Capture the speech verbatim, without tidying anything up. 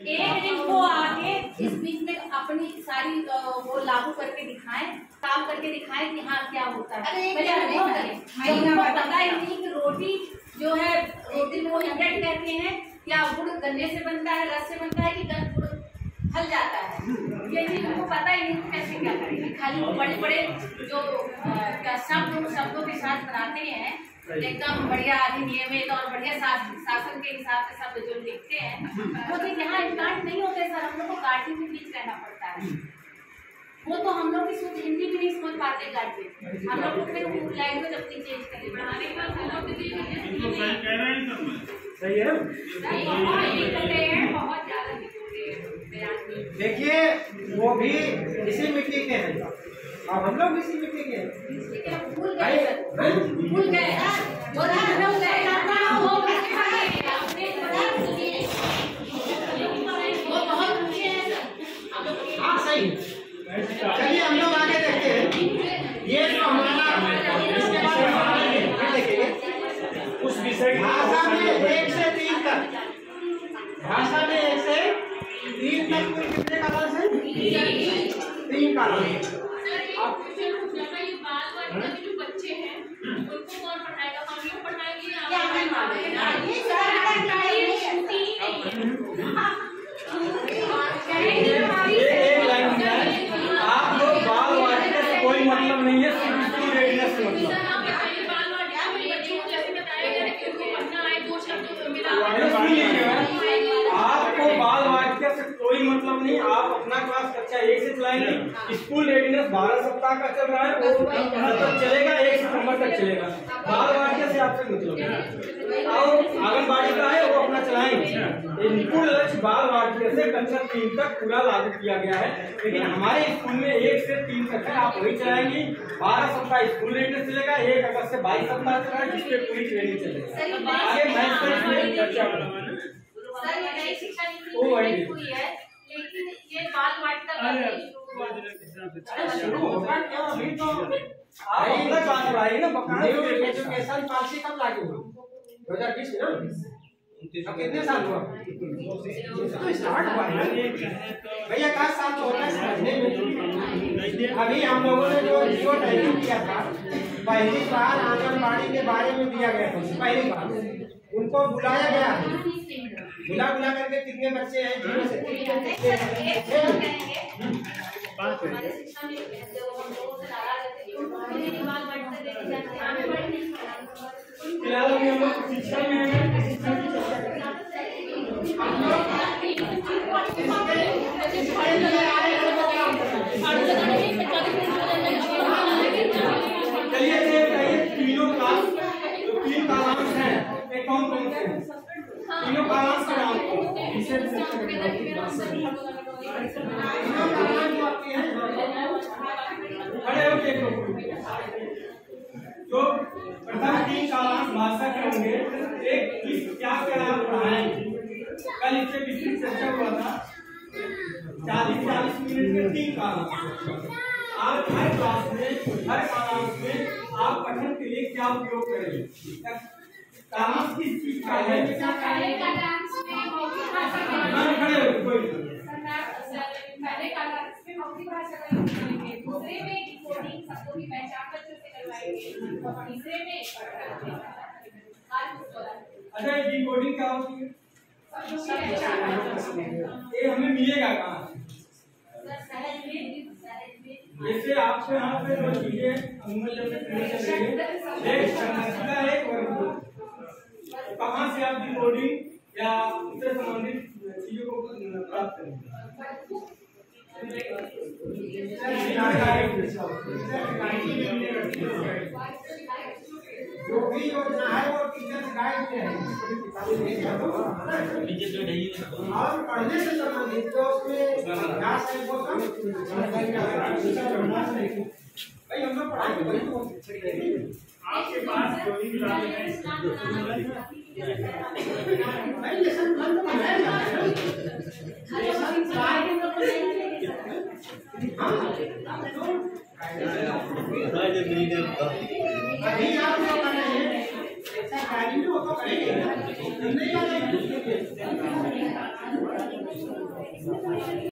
एक दिन वो आके इस बीच में अपनी सारी वो लागू करके दिखाएं, काम करके दिखाएं कि हाँ क्या होता है। पहले अनुभव करें। पता ही नहीं कि रोटी जो है, रोटी में वो इंग्रेडिएंट कहते हैं क्या गुड़ गन्ने से बनता है, रस से बनता है कि गुड़ हल जाता है, ये चीज उनको पता ही नहीं। कैसे क्या करेंगे? खाली वो बड़े बड़े जो शब्द शब्दों के साथ बनाते हैं, एकदम बढ़िया अधिनियमित और बढ़िया शासन के हिसाब से शब्द जो लिखते हैं, वो तो यहाँ काट नहीं होते सर। हम लोग को काटी के बीच रहना पड़ता है। वो तो हम लोग की शुद्ध हिंदी भी नहीं समझ पाते काट के। हम लोग को फिर लैंग्वेज अपनी चेंज करनी पड़ाने का सही है। बहुत ज्यादा देखिए वो भी इसी मिट्टी के हैं और हम लोग इसी मिट्टी के हैं। भूल गए भूल गए हाँ सही। चलिए हम लोग आगे देखते हैं। ये जो हमारा इसके बाद हमारा देखेंगे उस विषय भाषा में एक से तीन तक, भाषा में एक से तीन तक कितने कालांश है? तीन कालांश। जो बच्चे हैं उनको कौन पढ़ाएगा? हम लोग पढ़ाएंगे आप लोग बाल वाटिका से कोई मतलब नहीं है, सिर्फ स्कूल रेडीनेस से मतलब। आपको बाल वाटिका से कोई मतलब नहीं। आप अपना क्लास कक्षा एक से चलाएंगे। स्कूल रेडीनेस बारह सप्ताह का चल रहा है, वो तक चलेगा, एक सितंबर तक चलेगा। बाल वाटिका से आपसे मतलब और आंगनबाड़ी का है वो अपना चलाएंगे। निपुण लक्ष्य बाल वाटिका से कक्षा तीन तक पूरा लागू किया गया है, लेकिन हमारे स्कूल में एक से तीन तक है, आप वही चलाएंगी। बारह सप्ताह स्कूल रेडीनेस चलेगा, एक अगस्त से बाईस सप्ताह चलेगा, जिसपे पूरी ट्रेनिंग चलेगी। आगे मैथ पर चर्चा करूंगा। सर ये नई शिक्षा नीति हुई है, लेकिन ये बाल वाटिका शुरू होगा क्या? अभी तो आप अपना क्लास बढ़ाइए ना। न्यू एजुकेशन पॉलिसी कब लागू हुई? दो हजार बीस में ना। अब कितने साल हुआ? तो स्टार्ट हुआ है भैया, का साल तो होता है समझने में। अभी हम लोगों ने जो जियो टाइपिंग किया था, पहली बार आंगनबाड़ी के बारे में दिया गया था। पहली बार उनको बुलाया गया है, बुला बुला करके कितने बच्चे हैं जीरो से शिक्षा में चलिए तीनों क्लास जो तीन कालांश हैं ये कौन कौन से हैं? तीनों कालांश के नाम खड़े हो के जो प्रथम तीन कालांश भाषा के होंगे। एक किस क्या क्या आप पढ़ाएंगे? कल इससे विस्तृत चर्चा हुआ था। चालीस चालीस मिनट के तीन कालांश। आप हर क्लास में हर कालांश में आप पठन के लिए क्या उपयोग करेंगे? कालांश किस चीज का है? पहले कालांश में मौखिक भाषा करेंगे, दूसरे में डिकोडिंग शब्दों की पहचान बच्चों से करवाएंगे और तीसरे में अच्छा ये डिकोडिंग क्या होती है? ये हमें मिलेगा कहाँ? जैसे आपको यहाँ पे जो चीजें कहाँ से आप डिकोडिंग या उससे संबंधित चीजों को प्राप्त करेंगे? जो भी योजना है वो टीचर्स गाइड में है और पढ़ने से संबंधित जो उसमें अभ्यास है वो भाई हम लोग पढ़ाई वही तो आपके पास जो भी भाई लेसन बंद अभी आप जो कर रहे हैं ऐसा गाड़ी में वो तो करेंगे नहीं